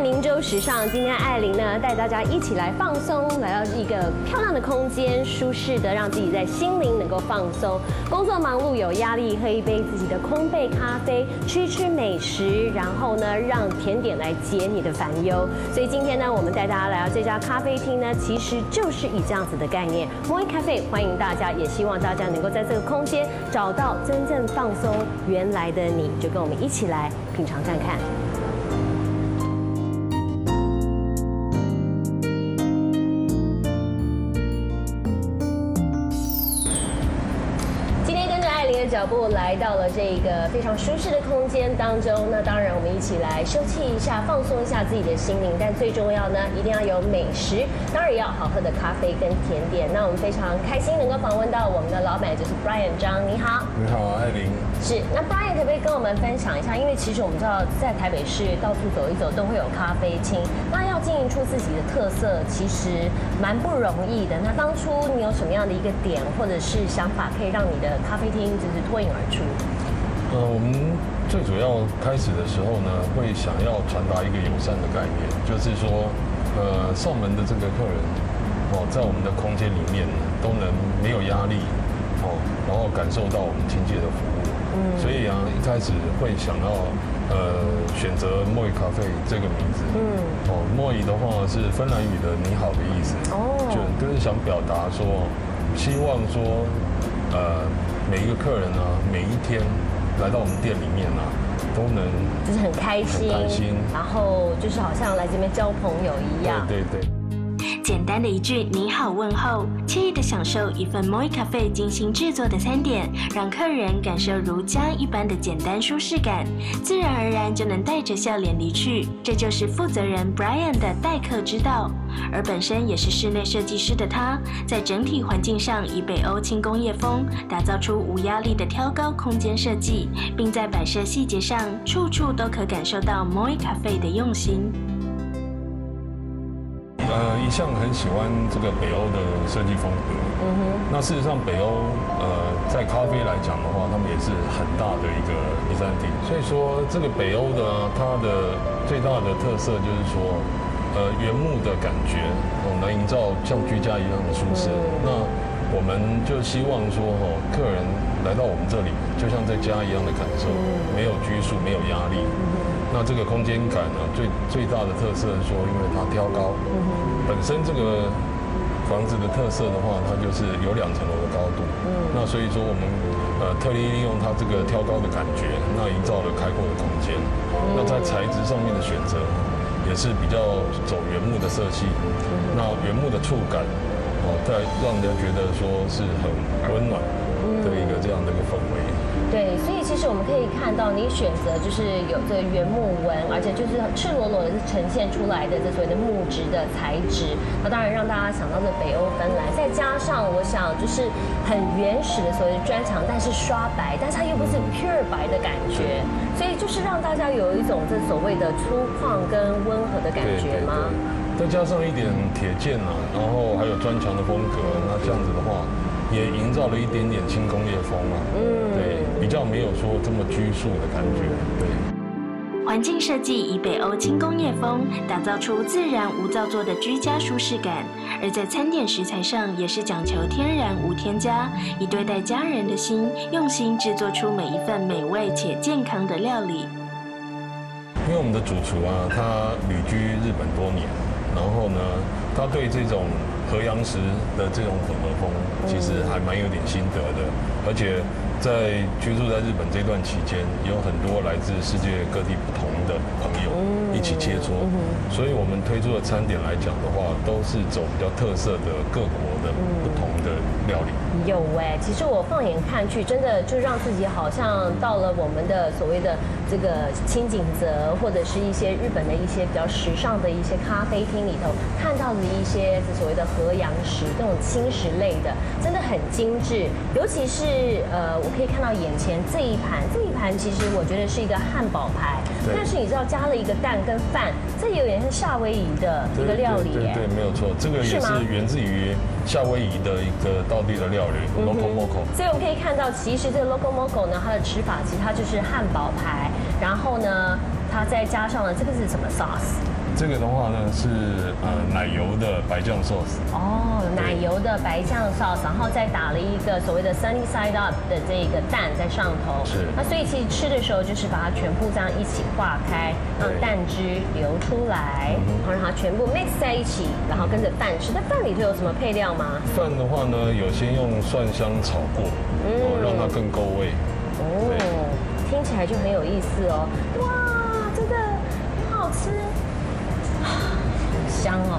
明州时尚，今天艾琳呢带大家一起来放松，来到一个漂亮的空间，舒适的让自己在心灵能够放松。工作忙碌有压力，喝一杯自己的空焙咖啡，吃一吃美食，然后呢让甜点来解你的烦忧。所以今天呢，我们带大家来到这家咖啡厅呢，其实就是以这样子的概念 ，Moi Cafe 欢迎大家，也希望大家能够在这个空间找到真正放松原来的你，就跟我们一起来品尝看看。 脚步来到了这个非常舒适的空间当中，那当然我们一起来休憩一下，放松一下自己的心灵。但最重要呢，一定要有美食，当然也要好喝的咖啡跟甜点。那我们非常开心能够访问到我们的老板，就是 Brian 张，你好。 你好，艾琳。 是，那 Brian 可不可以跟我们分享一下？因为其实我们知道，在台北市到处走一走都会有咖啡厅，那要经营出自己的特色，其实蛮不容易的。那当初你有什么样的一个点或者是想法，可以让你的咖啡厅就是脱颖而出？ 我们最主要开始的时候呢，会想要传达一个友善的概念，就是说，上门的这个客人，在我们的空间里面都能没有压力，然后感受到我们亲切的服务。所以啊，一开始会想要选择Moi Cafe这个名字。Moi的话是芬兰语的你好的意思。就是想表达说，希望说，每一个客人啊，每一天来到我们店里面啊，都能就是很开心，然后就是好像来这边交朋友一样。 对。 简单的一句你好问候，惬意的享受一份Moi Cafe精心制作的餐点，让客人感受如家一般的简单舒适感，自然而然就能带着笑脸离去。这就是负责人 Brian 的待客之道。而本身也是室内设计师的他，在整体环境上以北欧轻工业风打造出无压力的挑高空间设计，并在摆设细节上处处都可感受到Moi Cafe的用心。 一向很喜欢这个北欧的设计风格。那事实上，北欧在咖啡来讲的话，他们也是很大的一个集散地。所以说，这个北欧的它的最大的特色就是说，原木的感觉，能营造像居家一样的舒适。那我们就希望说，客人来到我们这里，就像在家一样的感受，没有拘束，没有压力。那这个空间感呢，最大的特色是说，因为它挑高，本身这个房子的特色的话，它就是有2层楼的高度。那所以说我们特地利用它这个挑高的感觉，那营造了开阔的空间。那在材质上面的选择，也是比较走原木的色系。那原木的触感，再让人觉得说是很温暖的一个这样的一个氛围。 对，所以其实我们可以看到，你选择就是有这原木纹，而且就是赤裸裸的是呈现出来的这所谓的木质的材质。那当然让大家想到这北欧芬兰，再加上我想就是很原始的所谓的砖墙，但是刷白，但是它又不是 pure 白的感觉，所以就是让大家有一种这所谓的粗犷跟温和的感觉吗？ 再加上一点铁件啊，然后还有砖墙的风格，那这样子的话，也营造了一点点轻工业风啊。对，比较没有说这么拘束的感觉。对。 环境设计以北欧轻工业风打造出自然无造作的居家舒适感，而在餐点食材上也是讲求天然无添加，以对待家人的心，用心制作出每一份美味且健康的料理。 因为我们的主厨啊，他旅居日本多年，然后呢，他对这种和洋食的这种混合风，其实还蛮有点心得的，而且在居住在日本这段期间，有很多来自世界各地不同的朋友一起切磋，所以我们推出的餐点来讲的话，都是走比较特色的各国的不同的料理。 有其实我放眼看去，真的就让自己好像到了我们的所谓的这个清景泽，或者是一些日本的一些比较时尚的一些咖啡厅里头，看到的一些所谓的和洋食，这种轻食类的，真的很精致。尤其是我可以看到眼前这一盘其实我觉得是一个汉堡排，但是你知道加了一个蛋跟饭，这有点像夏威夷的一个料理耶。 对，没有错，这个也是源自于夏威夷的一个道地的料理 Loco Moco。 所以我们可以看到，其实这个 Loco Moco 呢，它的吃法其实它就是汉堡排，然后呢，它再加上了这个是什么 sauce？ 这个的话呢是奶油的白酱 sauce。 哦，奶油的白酱 sauce， 然后再打了一个所谓的 sunny side up 的这个蛋在上头。 是。 那所以其实吃的时候就是把它全部这样一起化开，让蛋汁流出来，然后让它全部 mix 在一起，然后跟着饭吃。那饭里头有什么配料吗？ 饭的话呢，有先用蒜香炒过，让它更够味。 哦，听起来就很有意思哦。哇，真的很好吃，很香哦。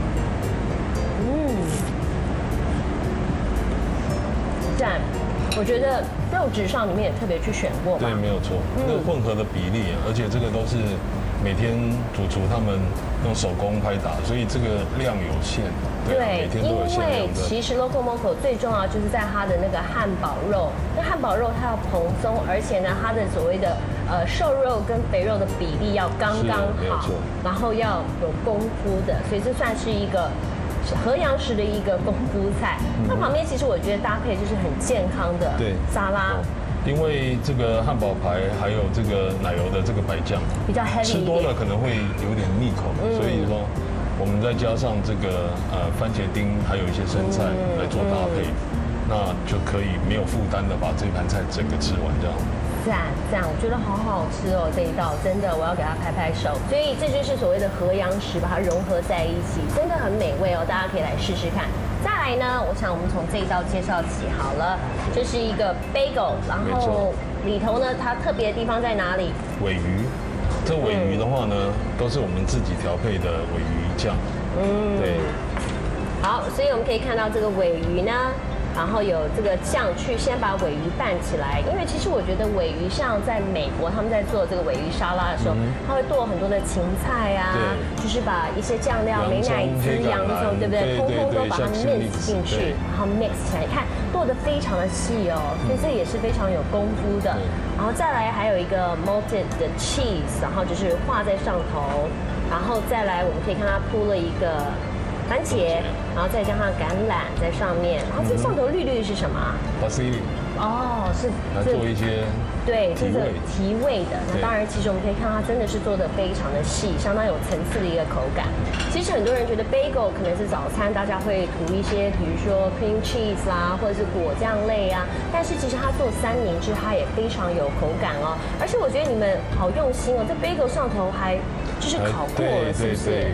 赞！我觉得肉质上你们也特别去选过嘛。 对，没有错。那个混合的比例，而且这个都是每天主厨他们用手工拍打，所以这个量有限。 对，因为其实 Loco Moco 最重要就是在它的那个汉堡肉，那汉堡肉它要蓬松，而且呢它的所谓的瘦肉跟肥肉的比例要刚刚好，然后要有功夫的，所以这算是一个河阳食的一个功夫菜。那旁边其实我觉得搭配就是很健康的沙拉。 因为这个汉堡排还有这个奶油的这个白酱比较 heavy， 吃多了可能会有点腻口，所以说我们再加上这个番茄丁，还有一些生菜来做搭配，那就可以没有负担的把这盘菜整个吃完这样。 赞，我觉得好好吃哦，这一道真的我要给它拍拍手。所以这就是所谓的河阳食，把它融合在一起，真的很美味哦，大家可以来试试看。再来呢，我想我们从这一道介绍起好了，这是一个 bagel， 然后里头呢它特别的地方在哪里？ 鲔鱼，这鲔鱼的话呢，都是我们自己调配的鲔鱼酱。对。 好，所以我们可以看到这个鲔鱼呢。然后有这个酱去先把鲔鱼拌起来，因为其实我觉得鲔鱼像在美国他们在做这个鲔鱼沙拉的时候，他会剁很多的芹菜啊，就是把一些酱料、美乃滋、洋葱，对不对？通通都把它 mix 进去，然后 mix 起来，看剁得非常的细哦，所以这也是非常有功夫的。然后再来还有一个 malted 的 cheese， 然后就是画在上头，然后再来我们可以看它铺了一个番茄，然后再加上橄榄在上面，然后这上头绿绿是什么 ？Parsley。 哦，是来做一些对，这是提味的。那当然，其实我们可以看到它真的是做的非常的细，相当有层次的一个口感。其实很多人觉得 bagel 可能是早餐，大家会涂一些，比如说 cream cheese 啦，或者是果酱类啊。但是其实它做三明治，它也非常有口感哦。而且我觉得你们好用心哦，这 bagel 上头还就是烤过了，是不是？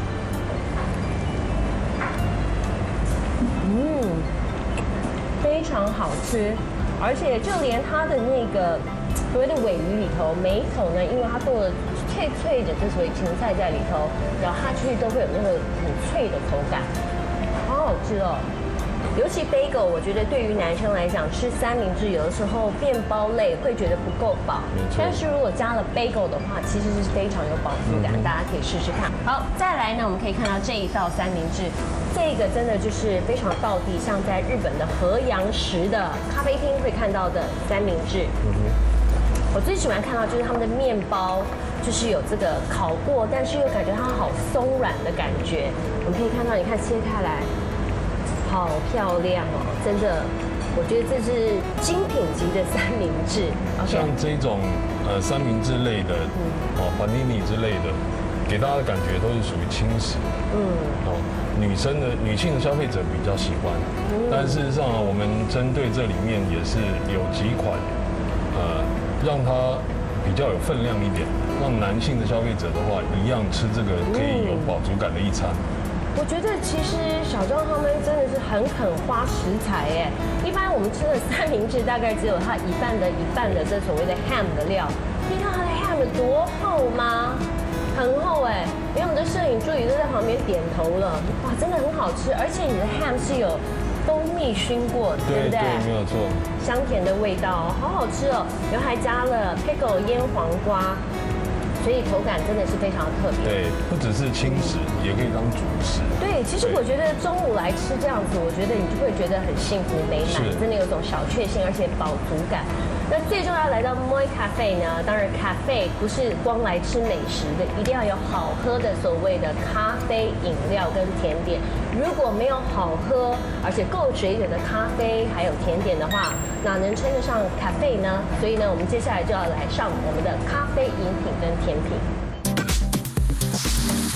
非常好吃，而且就连它的那个所谓的鲔鱼里头，每一口呢，因为它剁了脆脆的，这所谓芹菜在里头，咬下去都会有那个很脆的口感，好好吃哦。尤其 bagel， 我觉得对于男生来讲，吃三明治有的时候面包类会觉得不够饱，但是如果加了 bagel 的话，其实是非常有饱足感，大家可以试试看。好，再来呢，我们可以看到这一道三明治，这个真的就是非常道地，像在日本的河阳食的咖啡厅会看到的三明治。我最喜欢看到就是他们的面包，就是有这个烤过，但是又感觉它好松软的感觉。我们可以看到，你看切开来。好漂亮哦，真的，我觉得这是精品级的三明治。 像这种三明治类的，panini 之类的，给大家的感觉都是属于轻食。女性的消费者比较喜欢，但事实上我们针对这里面也是有几款，让它比较有分量一点，让男性的消费者的话一样吃这个可以有饱足感的一餐。 我觉得其实小庄他们真的是很肯花食材耶。一般我们吃的三明治大概只有它一半的这所谓的 ham 的料，你看它的 ham 多厚吗？很厚哎，连我们的摄影助理都在旁边点头了。哇，真的很好吃，而且你的 ham 是有蜂蜜熏过的，对不对？ 对，没有错。 香甜的味道，好好吃哦。然后还加了 pickle 腌黄瓜。所以口感真的是非常特别。 对，不只是轻食，也可以当主食。 对，其实我觉得中午来吃这样子，我觉得你就会觉得很幸福美满，真的有种小确幸，而且饱足感。那最重要来到 Moi Cafe 呢，当然 cafe 不是光来吃美食的，一定要有好喝的所谓的咖啡饮料跟甜点。如果没有好喝而且够水准的咖啡还有甜点的话，哪能称得上 cafe 呢？所以呢，我们接下来就要来上我们的咖啡饮品跟甜品。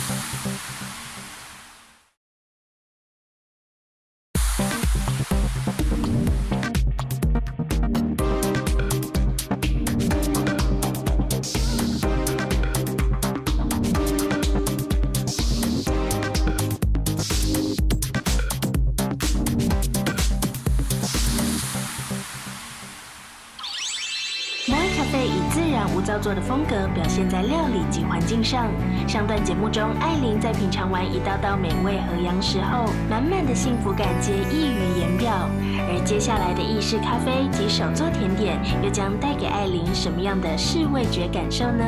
啡以自然无造作的风格表现在料理及环境上。上段节目中，艾琳在品尝完一道道美味和洋食后，满满的幸福感皆溢于言表。而接下来的意式咖啡及手作甜点，又将带给艾琳什么样的视味觉感受呢？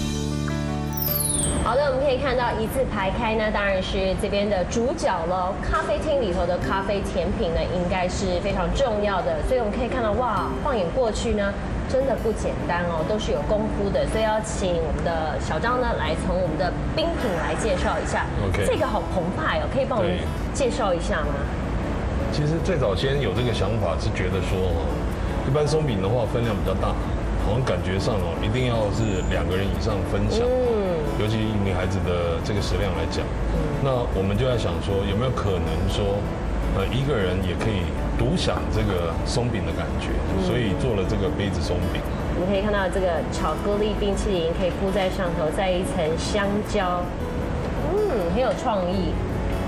好的，我们可以看到一字排开呢，当然是这边的主角了。咖啡厅里头的咖啡甜品呢，应该是非常重要的。所以我们可以看到，哇，放眼过去呢，真的不简单哦，都是有功夫的。所以要请我们的小张呢，来从我们的冰品来介绍一下。 OK， 这个好澎湃哦，可以帮我们介绍一下吗？ 其实最早先有这个想法是觉得说，一般松饼的话分量比较大，好像感觉上一定要是2个人以上分享。尤其女孩子的这个食量来讲，那我们就在想说，有没有可能说，一个人也可以独享这个松饼的感觉，所以做了这个杯子松饼。 我们可以看到这个巧克力冰淇淋可以铺在上头，再一层香蕉，很有创意。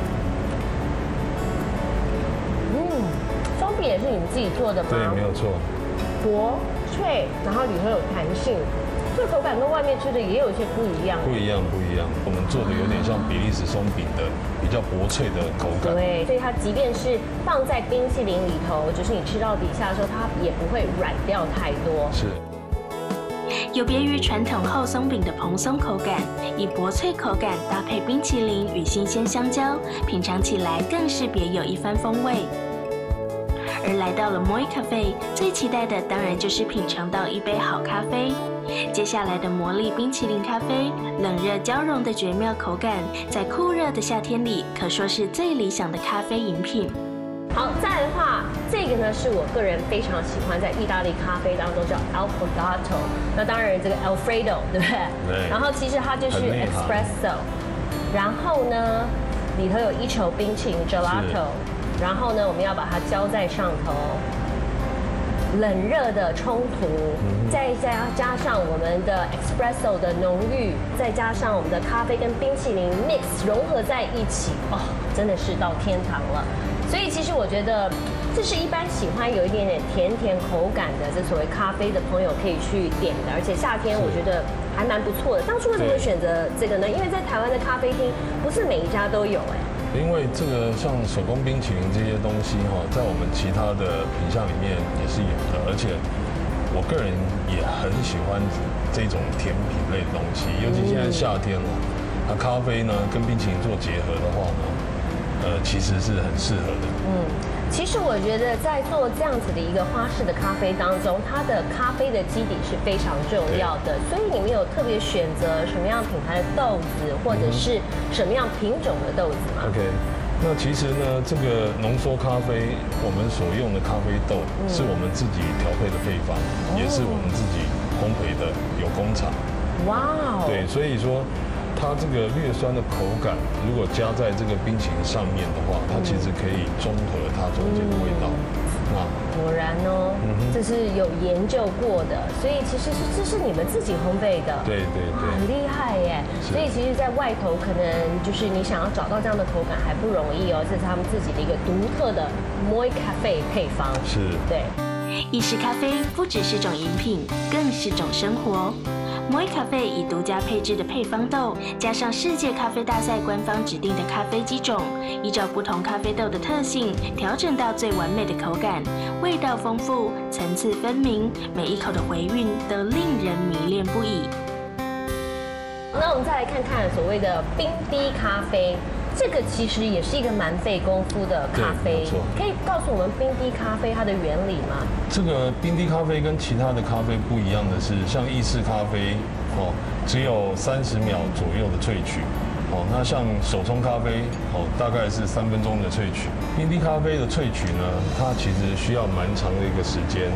松饼也是你们自己做的吗？ 对，没有错。 薄脆，然后里头有弹性。这口感跟外面吃的也有一些不一样。 不一样。我们做的有点像比利时松饼的比较薄脆的口感。 对，所以它即便是放在冰淇淋里头，就是你吃到底下的时候，它也不会软掉太多。 是。 有别于传统厚松饼的蓬松口感，以薄脆口感搭配冰淇淋与新鲜香蕉，品尝起来更是别有一番风味。而来到了 Moi Cafe， 最期待的当然就是品尝到一杯好咖啡。接下来的魔力冰淇淋咖啡，冷热交融的绝妙口感，在酷热的夏天里，可说是最理想的咖啡饮品。 好，再来的话，这个呢是我个人非常喜欢，在意大利咖啡当中叫 Affogato。那当然这个 Alfredo， 对不对？ 对。 然后其实它就是 Espresso， 然后呢里头有一球冰淇淋 Gelato。然后呢，我们要把它浇在上头，冷热的冲突，再加上我们的 espresso 的浓郁，再加上我们的咖啡跟冰淇淋 mix 融合在一起，哦，真的是到天堂了。所以其实我觉得，这是一般喜欢有一点点甜甜口感的这所谓咖啡的朋友可以去点的，而且夏天我觉得还蛮不错的。当初为什么会选择这个呢？因为在台湾的咖啡厅不是每一家都有哎。 因为这个像手工冰淇淋这些东西在我们其他的品项里面也是有的，而且我个人也很喜欢这种甜品类的东西，尤其现在夏天了，那咖啡呢跟冰淇淋做结合的话呢，其实是很适合的。 其实我觉得在做这样子的一个花式的咖啡当中，它的咖啡的基底是非常重要的，所以你们有特别选择什么样品牌的豆子，或者是什么样品种的豆子吗 ？OK， 那其实呢，这个浓缩咖啡我们所用的咖啡豆是我们自己调配的配方，也是我们自己烘焙的，有工厂。 哇哦！ 对，所以说。它这个略酸的口感，如果加在这个冰淇淋上面的话，它其实可以中和它中间的味道。 果然哦，这是有研究过的，所以其实这是你们自己烘焙的。 对， 很厉害耶！所以其实，在外头可能就是你想要找到这样的口感还不容易哦，这是他们自己的一个独特的 Moi Cafe 配方。 是， 对。 意式咖啡不只是种饮品，更是种生活。Moi Cafe 以独家配制的配方豆，加上世界咖啡大赛官方指定的咖啡基种，依照不同咖啡豆的特性，调整到最完美的口感，味道丰富，层次分明，每一口的回韵都令人迷恋不已。 那我们再来看看所谓的冰滴咖啡。这个其实也是一个蛮费功夫的咖啡，可以告诉我们冰滴咖啡它的原理吗？ 这个冰滴咖啡跟其他的咖啡不一样的是，像意式咖啡只有30秒左右的萃取，那像手冲咖啡大概是3分钟的萃取。冰滴咖啡的萃取呢，它其实需要蛮长的一个时间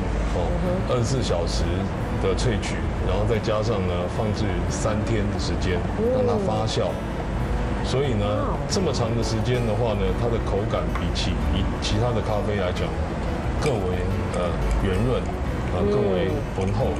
，24小时的萃取，然后再加上呢放置3天的时间让它发酵。所以呢，这么长的时间的话呢，它的口感比起其他的咖啡来讲，更为圆润，更为浑厚。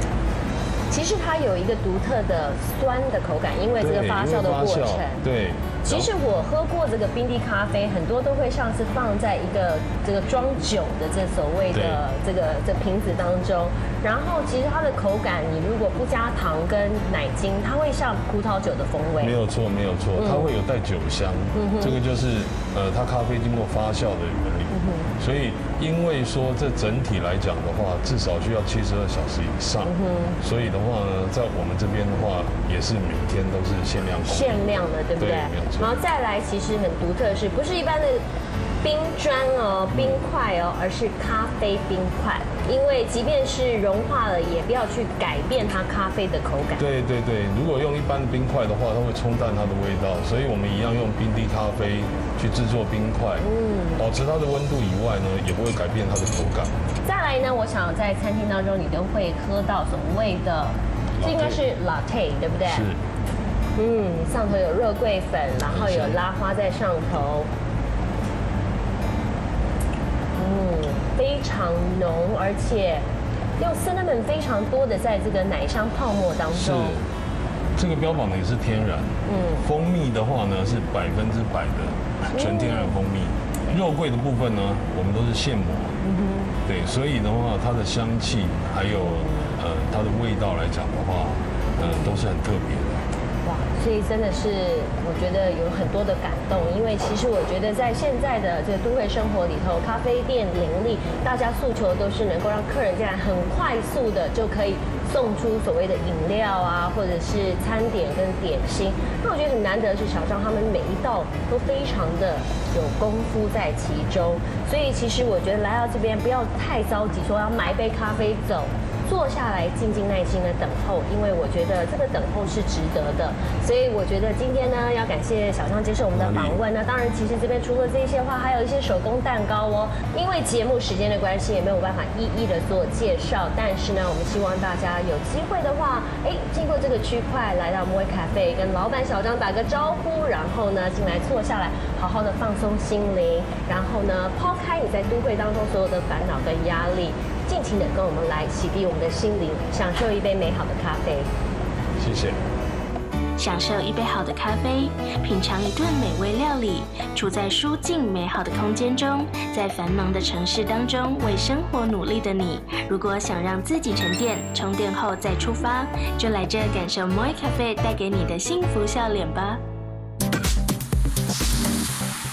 其实它有一个独特的酸的口感，因为这个发酵的过程。 对， 其实我喝过这个冰滴咖啡，很多都会像是放在一个这个装酒的这所谓的这瓶子当中，然后其实它的口感，你如果不加糖跟奶精，它会像葡萄酒的风味。 没有错，没有错，它会有带酒香，这个就是它咖啡经过发酵的原理。所以因为说这整体来讲的话，至少需要72小时以上。所以的话呢，在我们这边的话，也是每天都是限量供应。 限量的，对不对？ 对，没有错。 然后再来，其实很独特的是，不是一般的冰砖哦、冰块哦，而是咖啡冰块。因为即便是融化了，也不要去改变它咖啡的口感。 对对对，如果用一般的冰块的话，它会冲淡它的味道，所以我们一样用冰滴咖啡去制作冰块，保持它的温度以外呢，也不会改变它的口感。 再来呢，我想在餐厅当中你都会喝到所谓的，这应该是 latte 对不对？ 是。 上头有肉桂粉，然后有拉花在上头。非常浓，而且用 cinnamon 非常多的在这个奶香泡沫当中。 是，这个标榜的也是天然。蜂蜜的话呢是100%的纯天然蜂蜜，肉桂的部分呢我们都是现磨。对，所以的话它的香气还有它的味道来讲的话，都是很特别的。 哇，所以真的是我觉得有很多的感动，因为其实我觉得在现在的这个都会生活里头，咖啡店林立，大家诉求都是能够让客人进来很快速的就可以送出所谓的饮料啊，或者是餐点跟点心。那我觉得很难得是小张他们每一道都非常的有功夫在其中，所以其实我觉得来到这边不要太着急，说要买一杯咖啡走。坐下来，静静耐心的等候，因为我觉得这个等候是值得的。所以我觉得今天呢，要感谢小张接受我们的访问。那当然，其实这边除了这些话，还有一些手工蛋糕哦。因为节目时间的关系，也没有办法一一的做介绍。但是呢，我们希望大家有机会的话，经过这个区块来到Moi Cafe，跟老板小张打个招呼，然后呢进来坐下来，好好的放松心灵，然后呢抛开你在都会当中所有的烦恼跟压力。尽情的跟我们来洗涤我们的心灵，享受一杯美好的咖啡。 谢谢。 享受一杯好的咖啡，品尝一顿美味料理，处在舒静美好的空间中，在繁忙的城市当中为生活努力的你，如果想让自己沉淀，充电后再出发，就来这感受 Moi Cafe 带给你的幸福笑脸吧。